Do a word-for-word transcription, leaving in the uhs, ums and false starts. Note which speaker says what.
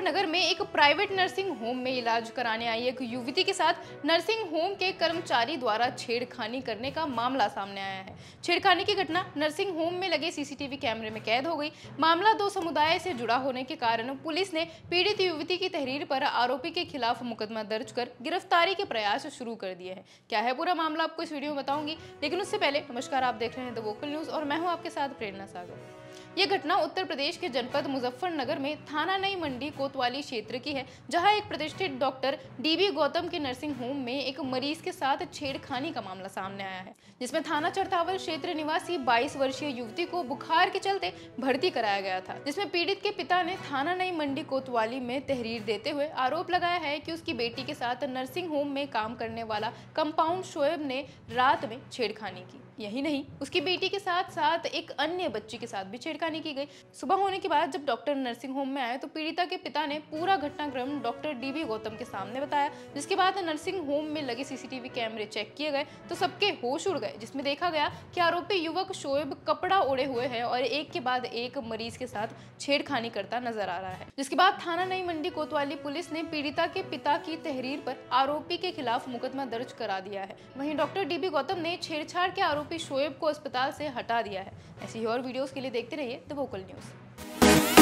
Speaker 1: मुजफ्फरनगर में एक private nursing home में इलाज कराने आई एक युवती के साथ नर्सिंग होम के कर्मचारी द्वारा छेड़खानी करने का मामला सामने आया है। छेड़खानी की घटना नर्सिंग होम में लगे सीसीटीवी कैमरे में कैद हो गई। मामला दो समुदाय से जुड़ा होने के कारण पुलिस ने पीड़ित युवती की तहरीर पर आरोपी के खिलाफ मुकदमा दर्ज कर गिरफ्तारी के प्रयास शुरू कर दिए हैं। क्या है पूरा मामला आपको इस वीडियो में बताऊंगी, लेकिन उससे पहले नमस्कार, आप देख रहे हैं द वोकल न्यूज और मैं हूं आपके साथ प्रेरणा सागर। ये घटना उत्तर प्रदेश के जनपद मुजफ्फरनगर में थाना नई मंडी कोतवाली क्षेत्र की है, जहां एक प्रतिष्ठित डॉक्टर डीबी गौतम के नर्सिंग होम में एक मरीज के साथ छेड़खानी का मामला सामने आया है, जिसमें थाना चरथावल क्षेत्र निवासी बाईस वर्षीय युवती को बुखार के चलते भर्ती कराया गया था, जिसमें पीड़ित के पिता ने थाना नई मंडी कोतवाली में तहरीर देते हुए आरोप लगाया है कि उसकी बेटी के साथ नर्सिंग होम में काम करने वाला कंपाउंड शोएब ने रात में छेड़खानी की। यही नहीं, उसकी बेटी के साथ साथ एक अन्य बच्ची के साथ भी छेड़खानी की गई। सुबह होने के बाद जब डॉक्टर नर्सिंग होम में आए तो पीड़िता के पिता ने पूरा घटनाक्रम डॉक्टर डीबी गौतम के सामने बताया, जिसके बाद नर्सिंग होम में लगे सीसीटीवी कैमरे चेक किए गए तो सबके होश उड़ गए, जिसमें देखा गया कि आरोपी युवक शोएब कपड़ा ओढ़े हुए है और एक के बाद एक मरीज के साथ छेड़खानी करता नजर आ रहा है। जिसके बाद थाना नई मंडी कोतवाली पुलिस ने पीड़िता के पिता की तहरीर पर आरोपी के खिलाफ मुकदमा दर्ज करा दिया है। वहीं डॉक्टर डीबी गौतम ने छेड़छाड़ के आरोपी शोएब को अस्पताल से हटा दिया है। ऐसी ही और वीडियोस के लिए देखते रहिए द वोकल न्यूज।